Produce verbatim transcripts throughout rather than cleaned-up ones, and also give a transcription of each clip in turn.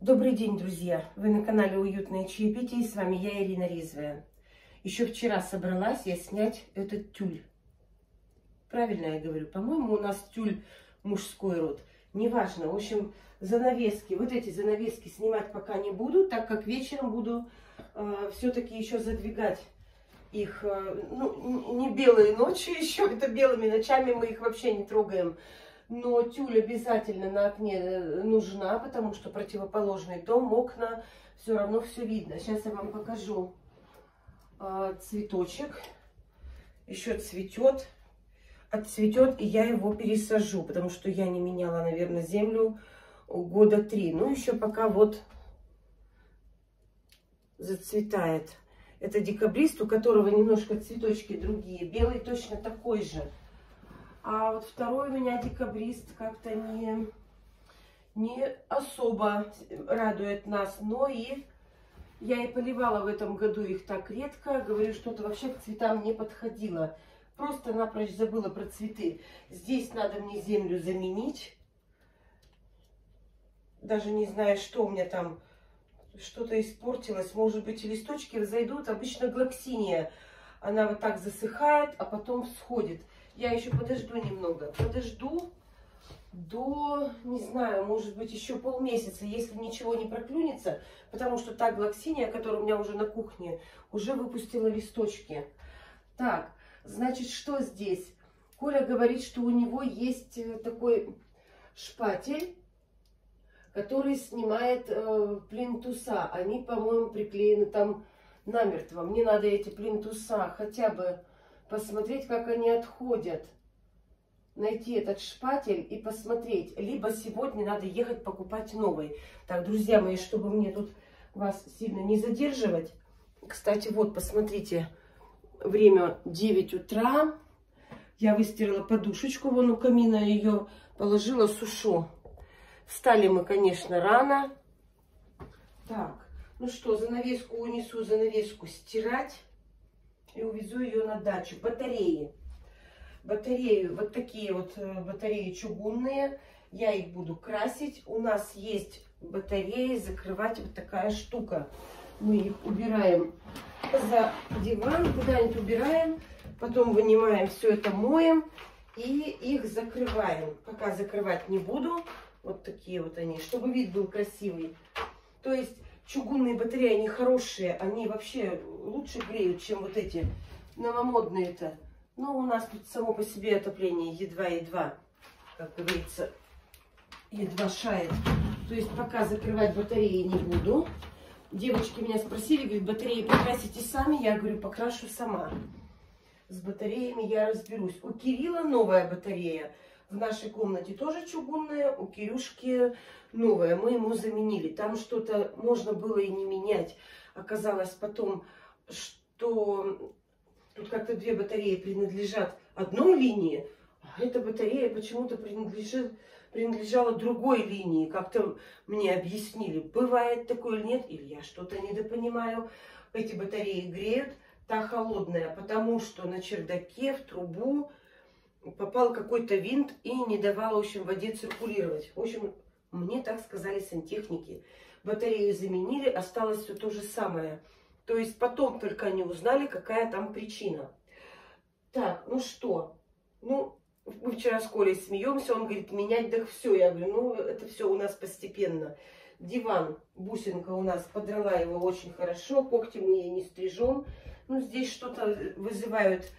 Добрый день, друзья! Вы на канале Уютное чаепитие, и с вами я, Ирина Ризвая. Еще вчера собралась я снять этот тюль. Правильно я говорю? По-моему, у нас тюль мужской род. Неважно. В общем, занавески, вот эти занавески снимать пока не буду, так как вечером буду э, все-таки еще задвигать их. Э, ну, не белые ночи еще, это белыми ночами мы их вообще не трогаем. Но тюль обязательно на окне нужна, потому что противоположный дом, окна, все равно все видно. Сейчас я вам покажу а, цветочек. Еще цветет. Отцветет, и я его пересажу, потому что я не меняла, наверное, землю года три. Ну, еще пока вот зацветает. Это декабрист, у которого немножко цветочки другие. Белый точно такой же. А вот второй у меня декабрист как-то не, не особо радует нас. Но и я и поливала в этом году их так редко. Говорю, что-то вообще к цветам не подходило. Просто-напрочь забыла про цветы. Здесь надо мне землю заменить. Даже не знаю, что у меня там. Что-то испортилось. Может быть, и листочки взойдут. Обычно глоксиния. Она вот так засыхает, а потом всходит. Я еще подожду немного. Подожду до, не знаю, может быть, еще полмесяца, если ничего не проклюнется. Потому что та глоксиния, которая у меня уже на кухне, уже выпустила листочки. Так, значит, что здесь? Коля говорит, что у него есть такой шпатель, который снимает э, плинтуса. Они, по-моему, приклеены там намертво. Мне надо эти плинтуса хотя бы посмотреть, как они отходят. Найти этот шпатель и посмотреть. Либо сегодня надо ехать покупать новый. Так, друзья мои, чтобы мне тут вас сильно не задерживать. Кстати, вот, посмотрите. Время девять утра. Я выстирала подушечку. Вон у камина ее положила, сушу. Встали мы, конечно, рано. Так, ну что, занавеску унесу, занавеску стирать. И увезу ее на дачу. Батареи. Батареи, вот такие вот батареи чугунные. Я их буду красить. У нас есть батареи, закрывать вот такая штука. Мы их убираем за диван, куда-нибудь убираем. Потом вынимаем все это, моем. И их закрываем. Пока закрывать не буду. Вот такие вот они, чтобы вид был красивый. То есть чугунные батареи, они хорошие, они вообще лучше греют, чем вот эти новомодные-то. Но у нас тут само по себе отопление едва-едва, как говорится, едва шает. То есть пока закрывать батареи не буду. Девочки меня спросили, говорят, батареи покрасите сами? Я говорю, покрашу сама. С батареями я разберусь. У Кирилла новая батарея. В нашей комнате тоже чугунная, у Кирюшки новая. Мы ему заменили. Там что-то можно было и не менять. Оказалось потом, что тут как-то две батареи принадлежат одной линии, а эта батарея почему-то принадлежит, принадлежала другой линии. Как-то мне объяснили, бывает такое или нет, или я что-то недопонимаю. Эти батареи греют, та холодная, потому что на чердаке в трубу попал какой-то винт и не давал, в общем, воде циркулировать. В общем, мне так сказали сантехники. Батарею заменили, осталось все то же самое. То есть потом только они узнали, какая там причина. Так, ну что? Ну, мы вчера с Колей смеемся, он говорит, менять, да все. Я говорю, ну, это все у нас постепенно. Диван, бусинка у нас подрала его очень хорошо, когти мы ей не стрижем. Ну, здесь что-то вызывают...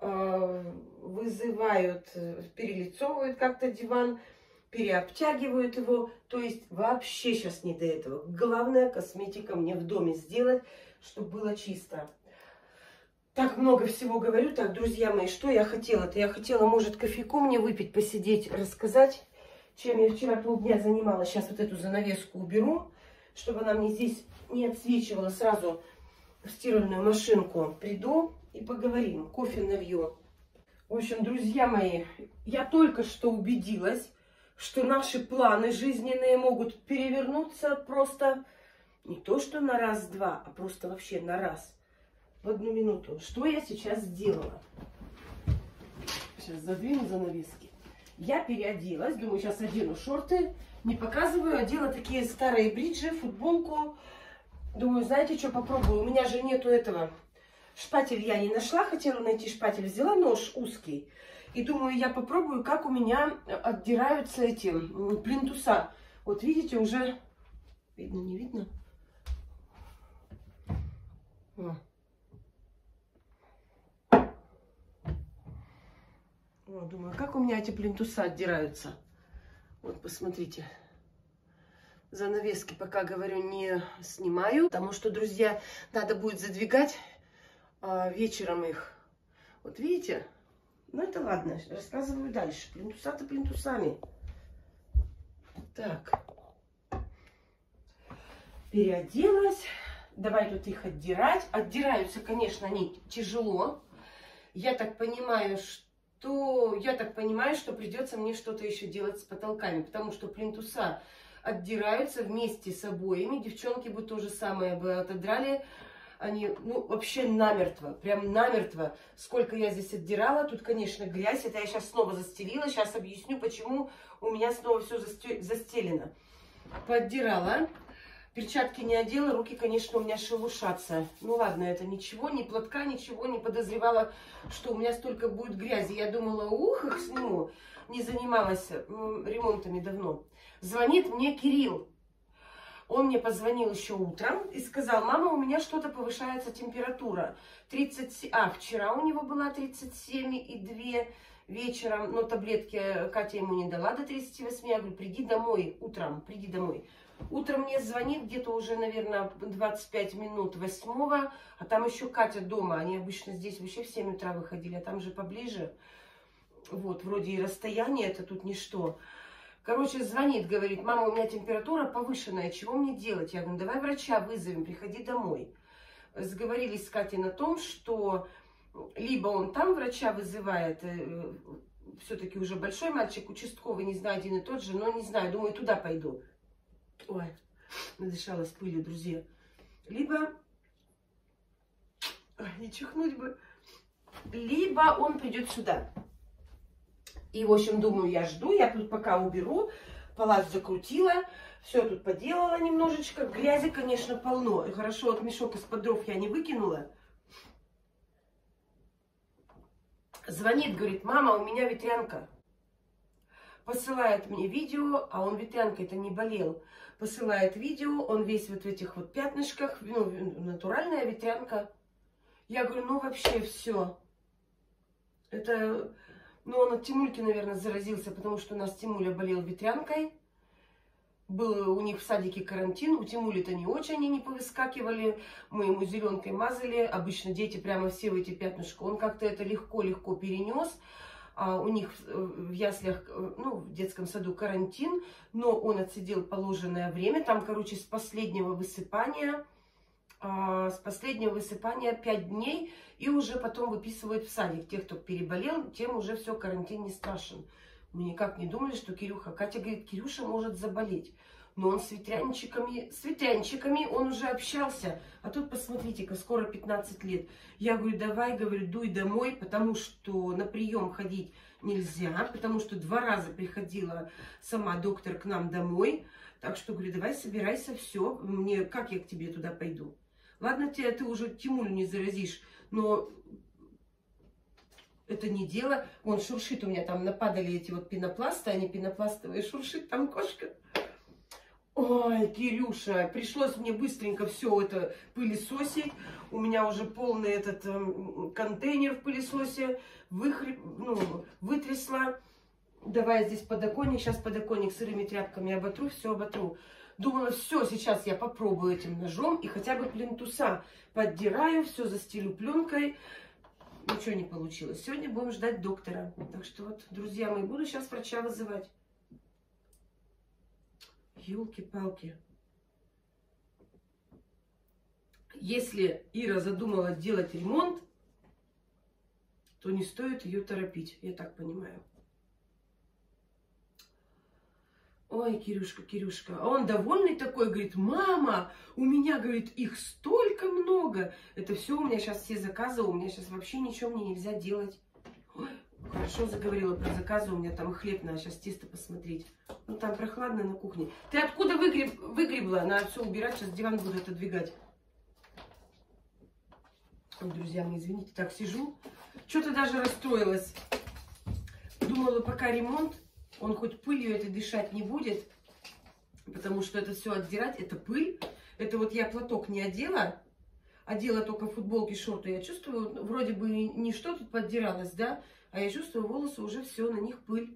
вызывают, перелицовывают как-то диван, переобтягивают его. То есть вообще сейчас не до этого. Главное, косметика мне в доме сделать, чтобы было чисто. Так много всего говорю. Так, друзья мои, что я хотела-то? Я хотела, может, кофейку мне выпить, посидеть, рассказать, чем я вчера полдня занималась. Сейчас вот эту занавеску уберу, чтобы она мне здесь не отсвечивала. Сразу в стиральную машинку приду и поговорим. Кофе налью. В общем, друзья мои, я только что убедилась, что наши планы жизненные могут перевернуться просто не то что на раз-два, а просто вообще на раз. В одну минуту. Что я сейчас сделала? Сейчас задвину занавески. Я переоделась, думаю, сейчас одену шорты не показываю. Одела такие старые бриджи, футболку. Думаю, знаете, что попробую? У меня же нету этого. Шпатель я не нашла, хотела найти шпатель. Взяла нож узкий. И думаю, я попробую, как у меня отдираются эти плинтуса. Вот видите, уже... Видно, не видно? О. О, думаю, как у меня эти плинтуса отдираются. Вот, посмотрите. Занавески пока, говорю, не снимаю, потому что, друзья, надо будет задвигать а, вечером их. Вот видите? Ну, это ладно, рассказываю дальше. Плинтуса-то плинтусами. Так. Переоделась. Давай тут их отдирать. Отдираются, конечно, они тяжело. Я так понимаю, что... Я так понимаю, что придется мне что-то еще делать с потолками, потому что плинтуса отдираются вместе с обоями. Девчонки бы то же самое бы отодрали. Они, ну, вообще намертво, прям намертво. Сколько я здесь отдирала. Тут, конечно, грязь. Это я сейчас снова застелила. Сейчас объясню, почему у меня снова все застелено. Поотдирала. Перчатки не одела. Руки, конечно, у меня шелушатся. Ну, ладно, это ничего. Ни платка, ничего. Не подозревала, что у меня столько будет грязи. Я думала, ух, их сниму. Не занималась ремонтами давно. Звонит мне Кирилл. Он мне позвонил еще утром и сказал: мама, у меня что-то повышается температура. тридцать, а, вчера у него была тридцать семь и два вечером, но таблетки Катя ему не дала до тридцати восьми. Я говорю, приди домой утром, приди домой. Утром мне звонит где-то уже, наверное, двадцать пять минут восьмого, а там еще Катя дома. Они обычно здесь вообще в семь утра выходили, а там же поближе. Вот, вроде и расстояние, это тут ничто. Короче, звонит, говорит: мама, у меня температура повышенная, чего мне делать? Я говорю, давай врача вызовем, приходи домой. Сговорились с Катей на том, что либо он там врача вызывает, все-таки уже большой мальчик, участковый, не знаю, один и тот же, но не знаю, думаю, туда пойду. Ой, надышалась пылью, друзья. Либо, ой, не чихнуть бы, либо он придет сюда. И, в общем, думаю, я жду, я тут пока уберу, палас закрутила, все тут поделала немножечко. Грязи, конечно, полно. И хорошо, от мешок из-под дров я не выкинула. Звонит, говорит: мама, у меня ветрянка. Посылает мне видео, а он ветрянкой-то не болел. Посылает видео, он весь вот в этих вот пятнышках, ну, натуральная ветрянка. Я говорю, ну, вообще все. Это... Ну, он от Тимульки, наверное, заразился, потому что у нас Тимуля болел ветрянкой. Был у них в садике карантин. У Тимули-то не очень, они не повыскакивали. Мы ему зеленкой мазали. Обычно дети прямо все в эти пятнышки. Он как-то это легко-легко перенес. А у них в яслях, ну, в детском саду карантин. Но он отсидел положенное время. Там, короче, с последнего высыпания... с последнего высыпания пять дней, и уже потом выписывают в садик. Тех, кто переболел, тем уже все, карантин не страшен. Мы никак не думали, что Кирюха... Катя говорит, Кирюша может заболеть. Но он с ветрянчиками, с ветрянчиками он уже общался. А тут, посмотрите-ка, скоро пятнадцать лет. Я говорю, давай, говорю, дуй домой, потому что на прием ходить нельзя, потому что два раза приходила сама доктор к нам домой. Так что, говорю, давай, собирайся, все. Мне, как я к тебе туда пойду? Ладно, тебя, ты уже Тимулю не заразишь, но это не дело. Он шуршит, у меня там нападали эти вот пенопласты, они пенопластовые, шуршит там кошка. Ой, Кирюша, пришлось мне быстренько все это пылесосить. У меня уже полный этот э, контейнер в пылесосе выхреб, ну, вытрясла. Давай здесь подоконник, сейчас подоконник сырыми тряпками оботру, все оботру. Думала, все, сейчас я попробую этим ножом и хотя бы плинтуса поддираю, все застелю пленкой. Ничего не получилось. Сегодня будем ждать доктора. Так что вот, друзья мои, буду сейчас врача вызывать. Ёлки-палки. Если Ира задумала делать ремонт, то не стоит ее торопить, я так понимаю. Ой, Кирюшка, Кирюшка. А он довольный такой, говорит, мама, у меня, говорит, их столько много. Это все у меня сейчас все заказы, у меня сейчас вообще ничего мне нельзя делать. Ой, хорошо заговорила про заказы, у меня там хлеб, надо сейчас тесто посмотреть. Ну, там прохладно на кухне. Ты откуда выгреб, выгребла? Надо все убирать, сейчас диван буду отодвигать. Ой, друзья мои, извините, так сижу. Что-то даже расстроилась. Думала, пока ремонт, он хоть пылью это дышать не будет. Потому что это все отдирать, это пыль. Это вот я платок не одела. Одела только футболки, шорты. Я чувствую, вроде бы ничто тут поддиралось, да? А я чувствую, волосы уже все, на них пыль.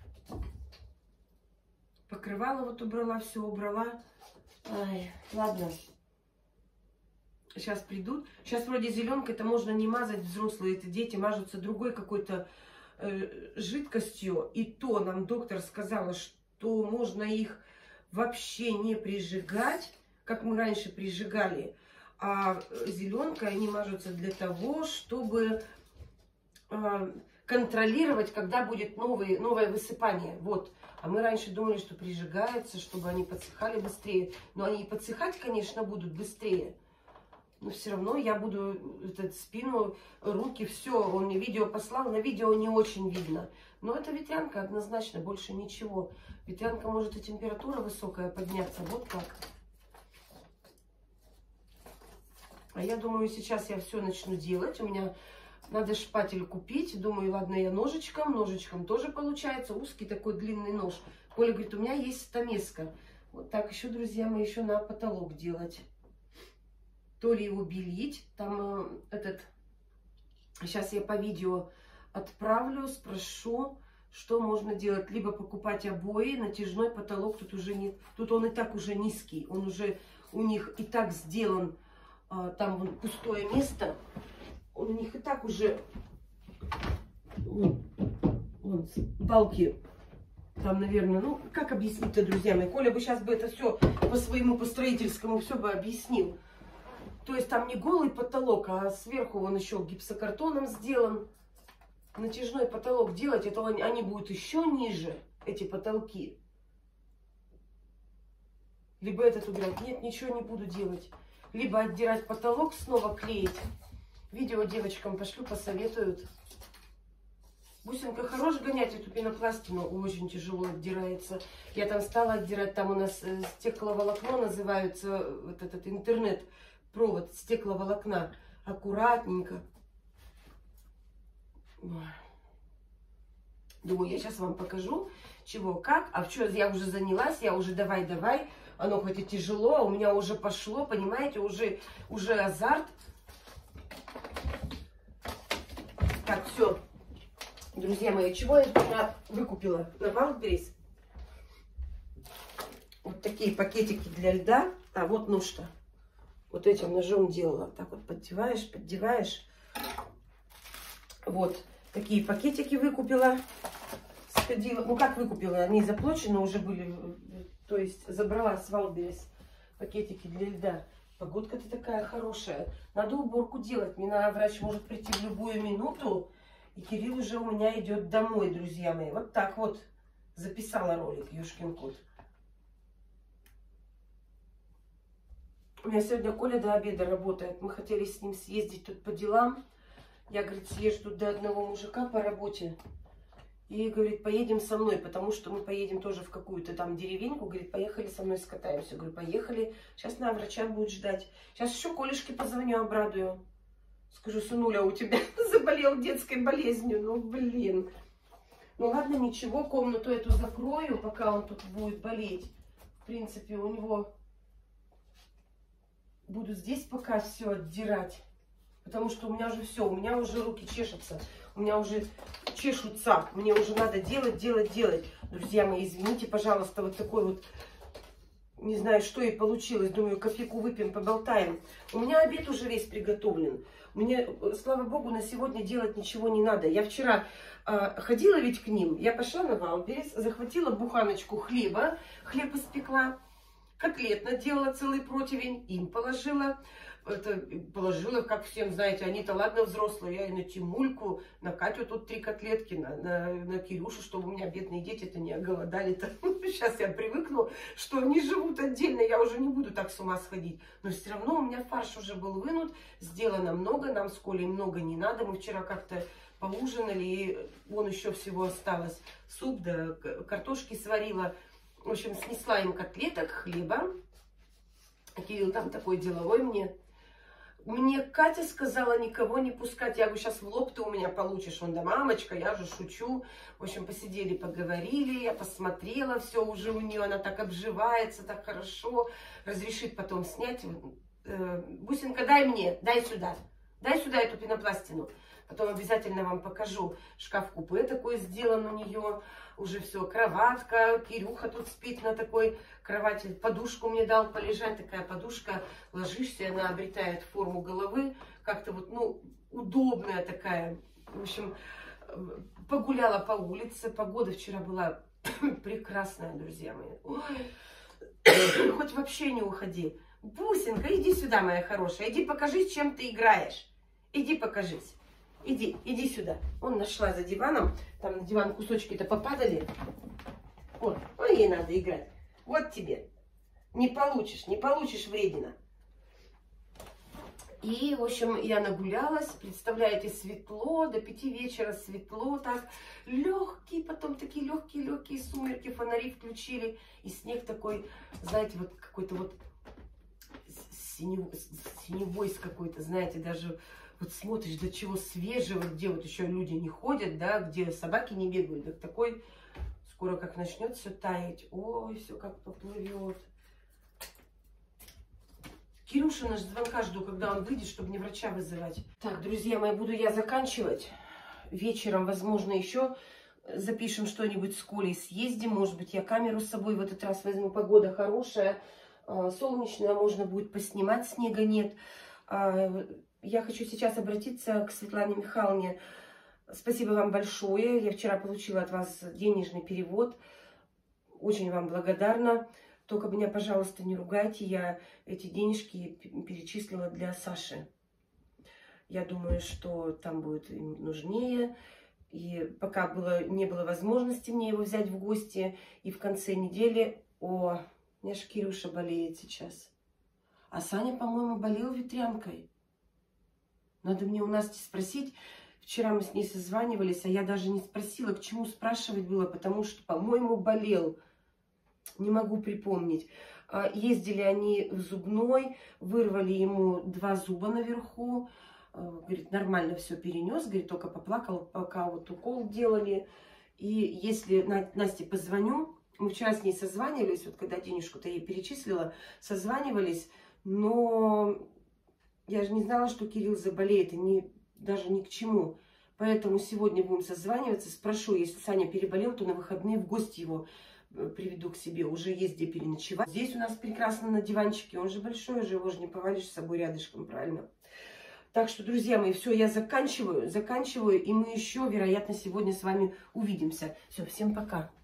Покрывало вот убрала, все убрала. Ай, ладно. Сейчас придут. Сейчас вроде зеленка, это можно не мазать, взрослые, это дети мажутся другой какой-то э, жидкостью. И то нам доктор сказала, что можно их вообще не прижигать, как мы раньше прижигали. А зеленкой они мажутся для того, чтобы э, контролировать, когда будет новый, новое высыпание. Вот. А мы раньше думали, что прижигается, чтобы они подсыхали быстрее. Но они и подсыхать, конечно, будут быстрее. Но все равно я буду этот, спину, руки, все. Он мне видео послал, на видео не очень видно. Но это ветрянка однозначно, больше ничего. Ветрянка может и температура высокая подняться. Вот так. А я думаю, сейчас я все начну делать. У меня надо шпатель купить. Думаю, ладно, я ножичком. Ножичком тоже получается. Узкий такой длинный нож. Коля говорит, у меня есть стамеска. Вот так еще, друзья мои, еще на потолок делать. То ли его белить. Там э, этот... Сейчас я по видео отправлю, спрошу, что можно делать. Либо покупать обои, натяжной потолок. Тут уже не... Тут он и так уже низкий. Он уже у них и так сделан. Там вон пустое место, у них и так уже вон, вон, балки, там, наверное, ну, как объяснить-то, друзья мои, Коля бы сейчас бы это все по своему, по строительскому все бы объяснил. То есть там не голый потолок, а сверху он еще гипсокартоном сделан. Натяжной потолок делать, это они будут еще ниже, эти потолки. Либо этот убирать. Нет, ничего не буду делать. Либо отдирать потолок, снова клеить. Видео девочкам пошлю, посоветуют. Бусинка, хорош гонять эту пенопластину? Очень тяжело отдирается. Я там стала отдирать, там у нас стекловолокно называется, вот этот интернет-провод стекловолокна. Аккуратненько. Думаю, я сейчас вам покажу, чего, как. А что, я уже занялась, я уже давай-давай. Оно хоть и тяжело, а у меня уже пошло, понимаете, уже, уже азарт. Так, все. Друзья мои, чего я вчера выкупила на Wildberries? Вот такие пакетики для льда. А вот ну что. Вот этим ножом делала. Так вот поддеваешь, поддеваешь. Вот такие пакетики выкупила. Сходила. Ну как выкупила? Они заплачены уже были. То есть забрала с Wildberries пакетики для льда. Погодка-то такая хорошая. Надо уборку делать. Мне надо, врач может прийти в любую минуту. И Кирилл уже у меня идет домой, друзья мои. Вот так вот записала ролик, ёшкин кот. У меня сегодня Коля до обеда работает. Мы хотели с ним съездить тут по делам. Я, говорит, съезжу до одного мужика по работе. И, говорит, поедем со мной, потому что мы поедем тоже в какую-то там деревеньку. Говорит, поехали со мной скатаемся. Говорю, поехали. Сейчас на врача будет ждать. Сейчас еще Колешке позвоню, обрадую. Скажу, сынуля, у тебя заболел детской болезнью. Ну, блин. Ну, ладно, ничего, комнату эту закрою, пока он тут будет болеть. В принципе, у него... Буду здесь пока все отдирать. Потому что у меня уже все, у меня уже руки чешутся. У меня уже чешутся. Мне уже надо делать, делать, делать. Друзья мои, извините, пожалуйста, вот такой вот... Не знаю, что и получилось. Думаю, кофейку выпьем, поболтаем. У меня обед уже весь приготовлен. Мне, слава богу, на сегодня делать ничего не надо. Я вчера э, ходила ведь к ним. Я пошла на Wildberries, захватила буханочку хлеба. Хлеб испекла. Котлет наделала целый противень. Им положила. Это положила, как всем знаете, они-то ладно взрослые, я и на Тимульку, на Катю тут три котлетки, на, на, на Кирюшу, чтобы у меня бедные дети-то не оголодали-то. Сейчас я привыкну, что они живут отдельно, я уже не буду так с ума сходить. Но все равно у меня фарш уже был вынут, сделано много, нам с Колей много не надо. Мы вчера как-то поужинали, и вон еще всего осталось. Суп, да, картошки сварила. В общем, снесла им котлеток, хлеба. Кирилл там такой деловой мне. Мне Катя сказала никого не пускать. Я говорю, сейчас в лоб ты у меня получишь. Он, да, мамочка, я же шучу. В общем, посидели, поговорили. Я посмотрела все уже у нее. Она так обживается, так хорошо. Разрешит потом снять. Бусинка, дай мне, дай сюда. Дай сюда эту пенопластину. Потом обязательно вам покажу. Шкаф-купе такой сделан у нее. Уже все, кроватка. Кирюха тут спит на такой кровати. Подушку мне дал полежать. Такая подушка. Ложишься, она обретает форму головы. Как-то вот, ну, удобная такая. В общем, погуляла по улице. Погода вчера была прекрасная, друзья мои. Ой. Хоть вообще не уходи. Бусинка, иди сюда, моя хорошая. Иди покажись, чем ты играешь. Иди покажись. Иди, иди сюда. Он нашла за диваном. Там на диван кусочки-то попадали. Вот, ну ей надо играть. Вот тебе. Не получишь, не получишь, вредина. И, в общем, я нагулялась. Представляете, светло. До пяти вечера светло. Так, легкие, потом такие легкие-легкие сумерки. Фонари включили. И снег такой, знаете, вот какой-то вот синевой какой-то, знаете, даже... Вот смотришь, до чего свежего, где вот еще люди не ходят, да, где собаки не бегают. Так такой, скоро как начнет все таять. Ой, все как поплывет. Кирюша наш звонка жду, когда он выйдет, чтобы не врача вызывать. Так, друзья мои, буду я заканчивать. Вечером, возможно, еще запишем что-нибудь с Колей, съездим. Может быть, я камеру с собой в этот раз возьму. Погода хорошая, солнечная, можно будет поснимать, снега нет. Я хочу сейчас обратиться к Светлане Михайловне. Спасибо вам большое. Я вчера получила от вас денежный перевод. Очень вам благодарна. Только меня, пожалуйста, не ругайте. Я эти денежки перечислила для Саши. Я думаю, что там будет им нужнее. И пока было, не было возможности мне его взять в гости. И в конце недели... О, у меня же Кирюша болеет сейчас. А Саня, по-моему, болел ветрянкой. Надо мне у Насти спросить. Вчера мы с ней созванивались, а я даже не спросила, к чему спрашивать было, потому что, по-моему, болел. Не могу припомнить. Ездили они в зубной, вырвали ему два зуба наверху. Говорит, нормально все перенес, говорит, только поплакал, пока вот укол делали. И если Насте позвоню, мы вчера с ней созванивались, вот когда денежку-то ей перечислила, созванивались, но... Я же не знала, что Кирилл заболеет, и не, даже ни к чему. Поэтому сегодня будем созваниваться. Спрошу, если Саня переболел, то на выходные в гости его приведу к себе. Уже есть где переночевать. Здесь у нас прекрасно на диванчике. Он же большой, уже его же не повалишь с собой рядышком, правильно? Так что, друзья мои, все, я заканчиваю. Заканчиваю, и мы еще, вероятно, сегодня с вами увидимся. Все, всем пока.